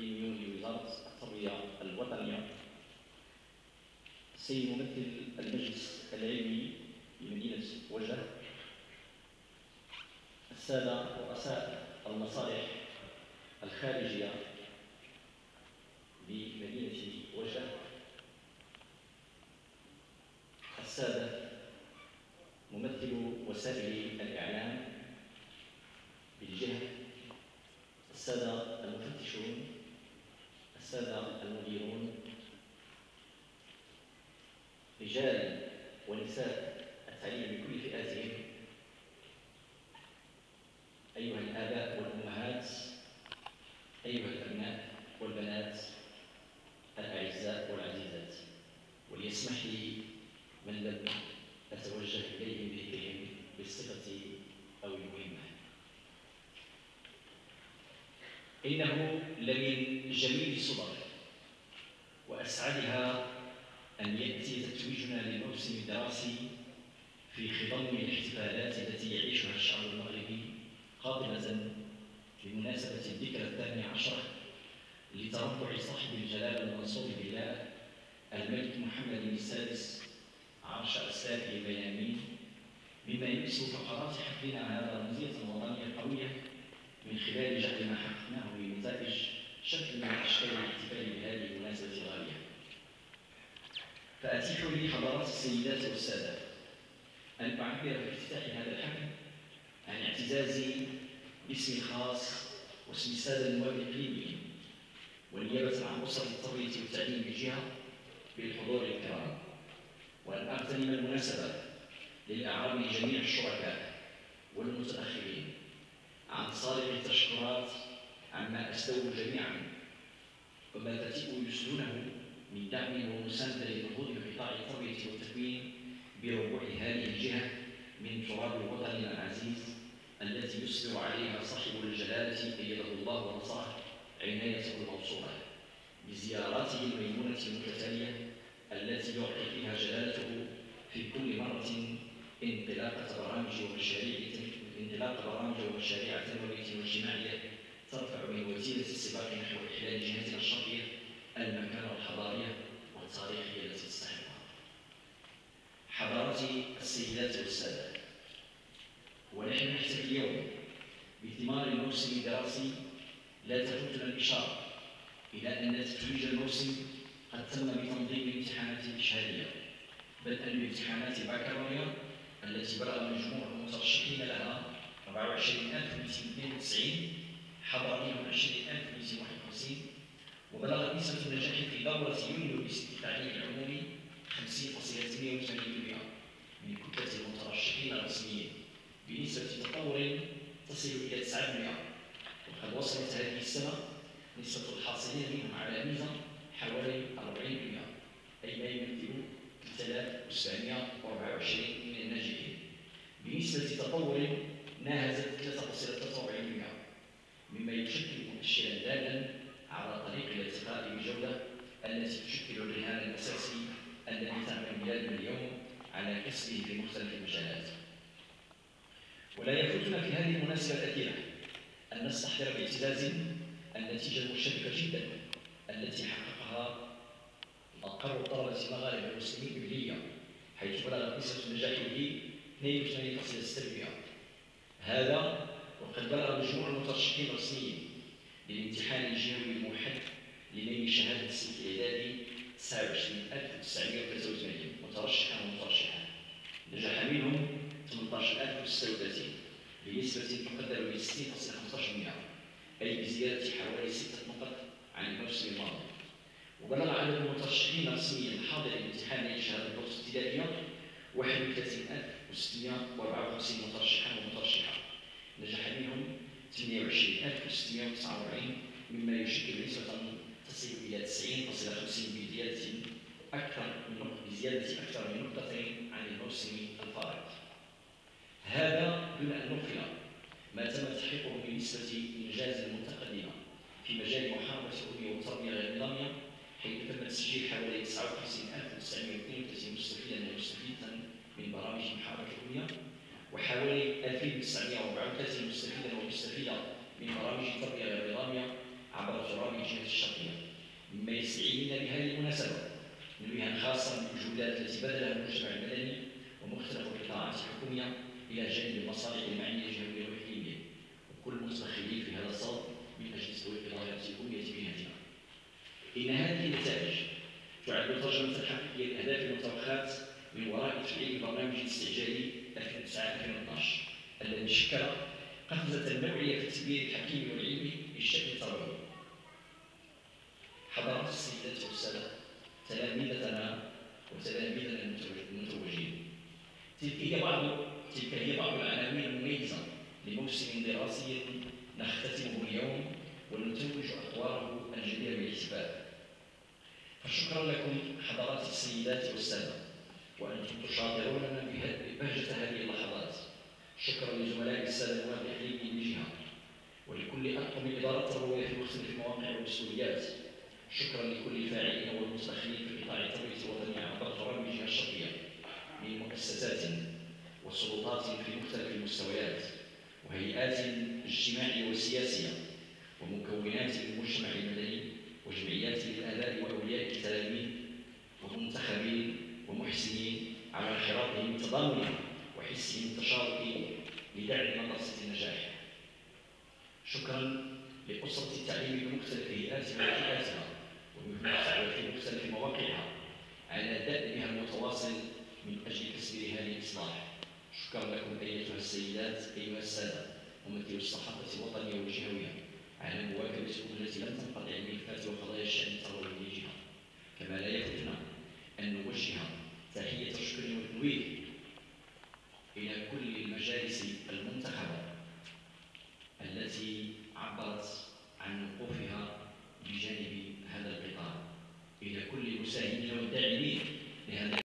الإقليمي لوزارة التربية الوطنية، السيد ممثل المجلس العلمي لمدينة وجده، السادة رؤساء المصالح الخارجية لمدينة وجده، السادة ممثلو وسائل الإعلام بالجهة، السادة المفتشون، السادة المديرون، رجال ونساء التعليم بكل فئاتهم، أيها الآباء والأمهات، أيها الأبناء والبنات الأعزاء والعزيزات، وليسمح لي من لم أتوجه إليهم بذكرهم بالصفة أو المهمة. إنه لمن جميل الصدف وأسعدها أن يأتي تتويجنا للموسم الدراسي في خضم الاحتفالات التي يعيشها الشعب المغربي قادمة بمناسبة الذكرى 12 لترفع صاحب الجلالة المنصور بالله الملك محمد السادس عرش أسلافه الميامين، مما يكسو فقرات حفلنا هذا رمزية وطنية قوية من خلال جعل ما حققناه بنتائج شكل من أشكال الاحتفال بهذه المناسبة الغالية. فأتيحوا لي حضرات السيدات والسادة أن أعبر في افتتاح هذا الحفل عن اعتزازي باسمي الخاص واسم السادة النواب الإقليميين ونيابة عن أسرة التربية والتعليم بالجهة بالحضور الكرام، وأن أغتنم المناسبة للإعراب لجميع الشركاء والمتأخرين عن صادق التشكرات عما أسدوا جميعا وما تتيء يسدونه من دعم ومساندة للنهوض بقطاع التربية والتكوين بربوع هذه الجهة من تراب وطننا العزيز التي يسبر عليها صاحب الجلالة أيده الله ونصره عنايته الموصولة بزياراته الميمونة المتتالية التي يعطي فيها جلالته في كل مرة انطلاق برامج ومشاريع تنموية واجتماعية ترفع من وتيرة السباق نحو إحلال جهتنا الشرقية المكانة الحضارية والتاريخية التي تستحقها. حضراتي السيدات والسادة، ونحن نحتفل اليوم بثمار الموسم الدراسي، لا تفوتنا الإشارة إلى أن تتويج الموسم قد تم بتنظيم الامتحانات الإشهادية، بدءا بامتحانات البكالوريا التي بلغ مجموع المترشحين لها 24292 حضر منهم 20251، وبلغت نسبة النجاح في دورة يونيو التعليم العمومي 50.88% من كتلة المترشحين الرسميين بنسبة تطور تصل إلى 9%، وقد وصلت هذه السنة نسبة الحاصلين منهم على ميزة حوالي 40%، أي ما يمثل 3724 من الناجحين بنسبة تطور ناهزت 3.43%، مما يشكل مؤشرا دالا على طريق الارتقاء بالجودة التي تشكل الرهان الأساسي الذي تعمل بلادنا اليوم على كسبه في مختلف المجالات. ولا يفوتنا في هذه المناسبة الأخيرة أن نستحضر باعتزاز النتيجة المشرفة جدا التي حققها أقر الطلبة المغاربة المسلمين ببلية، حيث بلغت نسبة النجاح به 82.6%. هذا وقد بلغ مجموع المترشحين الرسميين للامتحان الجهوي الموحد لنيل شهادة الصف الإعدادي 29983 مترشحا ومترشحة، نجح منهم 18036 بنسبة تقدر ب 60.15%، أي بزيادة حوالي 6 نقط عن الموسم الماضي. وبلغ عدد المترشحين الرسميين الحاضر لامتحان نيل شهادة الدروس الابتدائية 31654 مترشحا ومترشحة، نجح منهم 28649 مما يشكل نسبة تصل إلى 90.50 بزيادة أكثر من نقطتين عن الموسم الفارط. هذا دون أن نغفل ما تم تحقيقه بنسبة إنجاز متقدمة في مجال محاربة الأمية والتربية غير النظامية، حيث تم تسجيل حوالي 59932 مستفيدا ومستفيدة من برامج محاربة الأمية، وحوالي 2934 مستفيدا ومستفيدة من برامج التربية غير النظامية عبر برامج جهة الجهودات التي بذلها المجتمع المدني ومختلف القطاعات الحكومية إلى جانب المصالح المعنية الجهوية والإقليمية وكل المتدخلين في هذا الصدد من أجل تطوير إدارة بنية مهنتنا. إن هذه النتائج تعد ترجمة حقيقية للأهداف المتوخاة من وراء تفعيل البرنامج الاستعجالي 2009-2012 الذي شكل قفزة نوعية في التدبير الحكيمي والعلمي للشأن التربوي. حضرات السيدات والسادة، تلاميذنا وتلاميذنا المتوجين، تلك هي بعض العناوين المميزة لموسم دراسي نختتمه اليوم ونتوج أطواره الجديرة بالاحتفال. فشكرا لكم حضرات السيدات والسادة، وأنتم تشاطروننا ببهجة هذه اللحظات. شكرا لزملائي السادة النواب الإقليميين من جهة، ولكل أطقم الإدارة التربوية في مختلف المواقع والمسؤوليات. شكرا لكل الفاعلين والمتدخلين في قطاع التربية الوطنية عبر برامجها الشرعية من مؤسسات وسلطات في مختلف المستويات وهيئات اجتماعية وسياسية ومكونات من المجتمع المدني وجمعيات للآباء وأولياء التلاميذ ومنتخبين ومحسنين على انخراطهم بتضامنهم وحسهم التشاركي لدعم مدرسة النجاح. شكرا لأسرة التعليم بمختلف هيئاتها وفئاتها وفي مختلف مواقعها على دأبها المتواصل من أجل تسيير هذه الإصلاح. شكرا لكم أيتها السيدات أيها السادة ممثلي الصحافة الوطنية والجهوية على مواكبة الأمور التي لم تنقطع الملفات وقضايا الشأن التربوي لجهة. كما لا يفوتنا أن نوجه تحية شكر وتنويه إلى كل المجالس المنتخبة التي عبرت عن وقوفها بجانب هذا القطاع، إلى كل المساهمين والداعمين لهذا